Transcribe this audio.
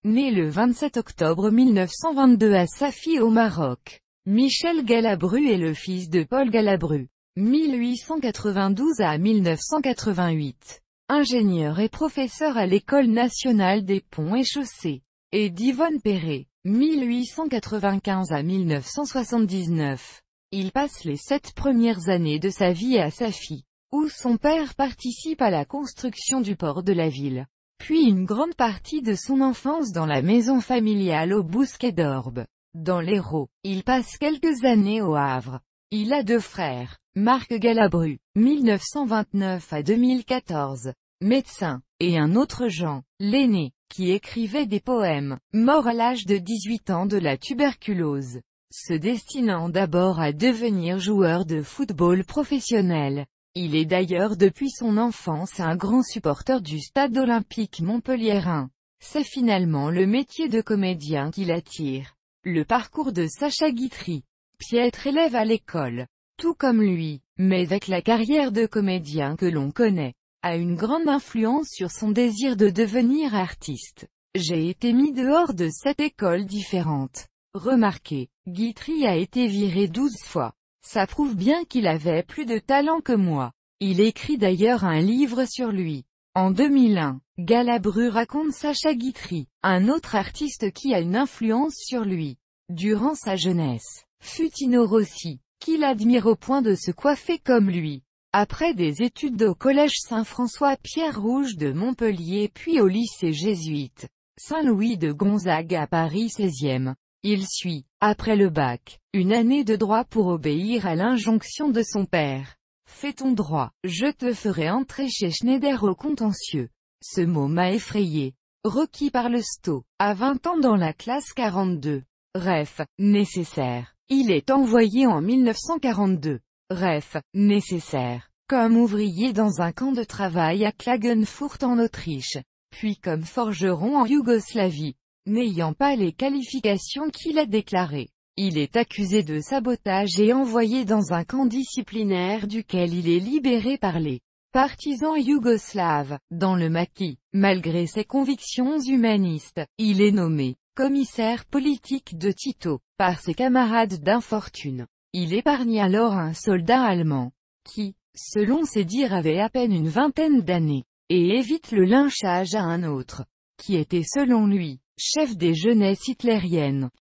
né le 27 octobre 1922 à Safi au Maroc. Michel Galabru est le fils de Paul Galabru, 1892 à 1988, ingénieur et professeur à l'École nationale des ponts et chaussées, et d'Yvonne Perret, 1895 à 1979. Il passe les 7 premières années de sa vie à Safi, où son père participe à la construction du port de la ville, puis une grande partie de son enfance dans la maison familiale au Bousquet d'Orbe, dans l'Hérault. Il passe quelques années au Havre. Il a 2 frères, Marc Galabru, 1929 à 2014, médecin, et un autre Jean, l'aîné, qui écrivait des poèmes, mort à l'âge de 18 ans de la tuberculose, se destinant d'abord à devenir joueur de football professionnel. Il est d'ailleurs depuis son enfance un grand supporter du Stade olympique montpelliérain. C'est finalement le métier de comédien qui l'attire. Le parcours de Sacha Guitry, piètre élève à l'école, tout comme lui, mais avec la carrière de comédien que l'on connaît, a une grande influence sur son désir de devenir artiste. J'ai été mis dehors de 7 écoles différentes. Remarquez, Guitry a été viré 12 fois. Ça prouve bien qu'il avait plus de talent que moi. Il écrit d'ailleurs un livre sur lui. En 2001, Galabru raconte Sacha Guitry, un autre artiste qui a une influence sur lui, durant sa jeunesse, fut Tino Rossi, qu'il admire au point de se coiffer comme lui. Après des études au collège Saint-François-Pierre-Rouge de Montpellier puis au lycée jésuite Saint-Louis de Gonzague à Paris 16e, il suit, après le bac, une année de droit pour obéir à l'injonction de son père. Fais ton droit, je te ferai entrer chez Schneider au contentieux. Ce mot m'a effrayé. Requis par le Sto, à 20 ans dans la classe 42. Ref, nécessaire. Il est envoyé en 1942. Ref, nécessaire, comme ouvrier dans un camp de travail à Klagenfurt en Autriche, puis comme forgeron en Yougoslavie. N'ayant pas les qualifications qu'il a déclarées, il est accusé de sabotage et envoyé dans un camp disciplinaire duquel il est libéré par les partisans yougoslaves. Dans le maquis, malgré ses convictions humanistes, il est nommé commissaire politique de Tito par ses camarades d'infortune. Il épargne alors un soldat allemand, qui, selon ses dires avait à peine une vingtaine d'années, et évite le lynchage à un autre, qui était selon lui chef des jeunesses hitlériennes.